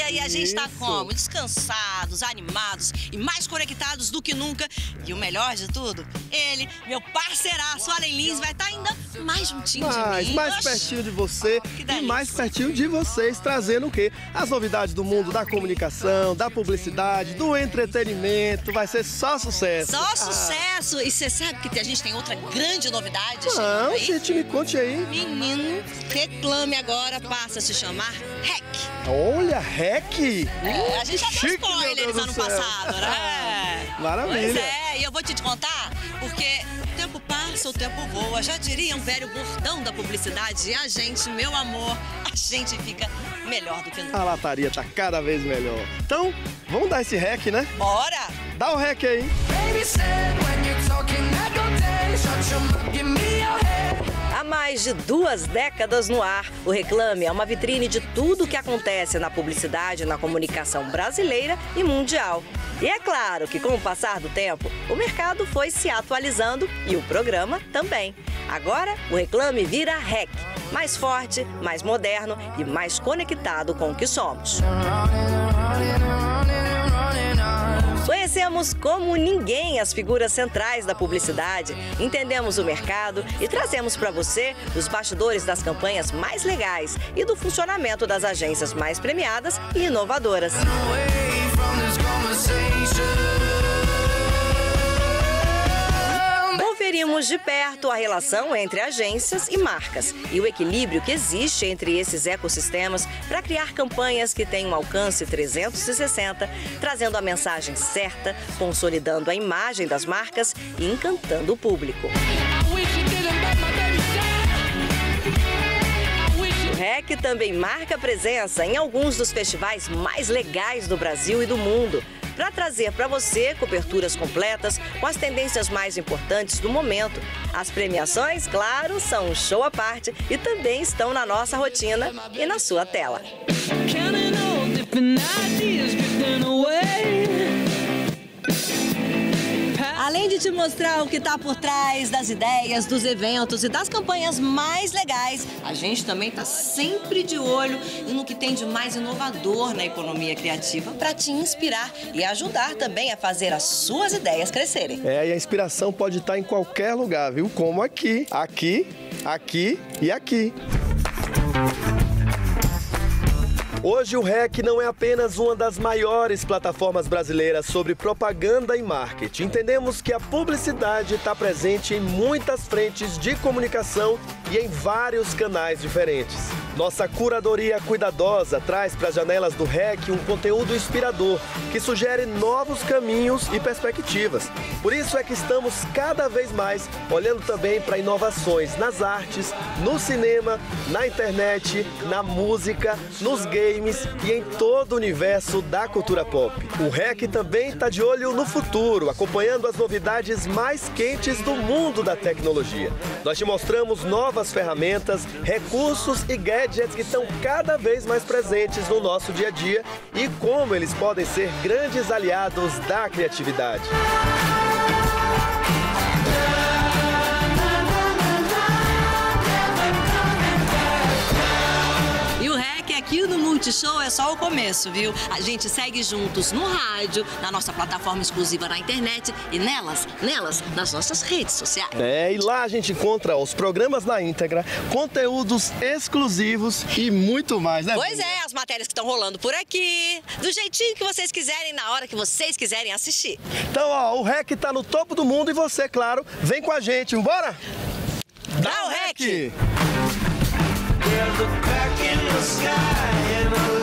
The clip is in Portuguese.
dia e a gente tá como? Descansados, animados e mais conectados do que nunca. E o melhor de tudo, ele, meu parceiraço, Allen Lins, vai estar ainda mais juntinho de mim. Mais pertinho de você e mais pertinho de vocês, trazendo o quê? As novidades do mundo da comunicação, da publicidade, do entretenimento. Vai ser só sucesso. Só sucesso! E você sabe que a gente tem outra grande novidade? Não, gente, me conte aí. Menino, Reclame Agora passa a se chamar REC. Olha, REC! A gente já deu spoilers ano passado, né? Maravilha! Pois é, e eu vou te contar, porque o tempo passa, o tempo voa. Já diria um velho bordão da publicidade. E a gente, meu amor, a gente fica melhor do que nunca. A lataria tá cada vez melhor. Então, vamos dar esse REC, né? Bora! Dá o REC aí. Há mais de 2 décadas no ar, o Reclame é uma vitrine de tudo o que acontece na publicidade e na comunicação brasileira e mundial. E é claro que, com o passar do tempo, o mercado foi se atualizando e o programa também. Agora, o Reclame vira REC, mais forte, mais moderno e mais conectado com o que somos. Conhecemos como ninguém as figuras centrais da publicidade, entendemos o mercado e trazemos para você os bastidores das campanhas mais legais e do funcionamento das agências mais premiadas e inovadoras. Conferimos de perto a relação entre agências e marcas e o equilíbrio que existe entre esses ecossistemas para criar campanhas que tenham um alcance 360, trazendo a mensagem certa, consolidando a imagem das marcas e encantando o público. O REC também marca presença em alguns dos festivais mais legais do Brasil e do mundo, para trazer para você coberturas completas com as tendências mais importantes do momento. As premiações, claro, são um show à parte e também estão na nossa rotina e na sua tela. Além de te mostrar o que está por trás das ideias, dos eventos e das campanhas mais legais, a gente também está sempre de olho no que tem de mais inovador na economia criativa para te inspirar e ajudar também a fazer as suas ideias crescerem. E a inspiração pode estar em qualquer lugar, viu? Como aqui, aqui, aqui e aqui. Hoje o REC não é apenas uma das maiores plataformas brasileiras sobre propaganda e marketing. Entendemos que a publicidade está presente em muitas frentes de comunicação e em vários canais diferentes. Nossa curadoria cuidadosa traz para as janelas do REC um conteúdo inspirador que sugere novos caminhos e perspectivas. Por isso é que estamos cada vez mais olhando também para inovações nas artes, no cinema, na internet, na música, nos games e em todo o universo da cultura pop. O REC também está de olho no futuro, acompanhando as novidades mais quentes do mundo da tecnologia. Nós te mostramos novas ferramentas, recursos e gadgets que estão cada vez mais presentes no nosso dia a dia e como eles podem ser grandes aliados da criatividade. Aqui no Multishow é só o começo, viu? A gente segue juntos no rádio, na nossa plataforma exclusiva na internet e nelas, nas nossas redes sociais. E lá a gente encontra os programas na íntegra, conteúdos exclusivos e muito mais, né? Pois é, as matérias que estão rolando por aqui, do jeitinho que vocês quiserem, na hora que vocês quiserem assistir. Então, ó, o REC tá no topo do mundo e você, claro, vem com a gente, vambora? Dá o REC! There's a crack in the sky and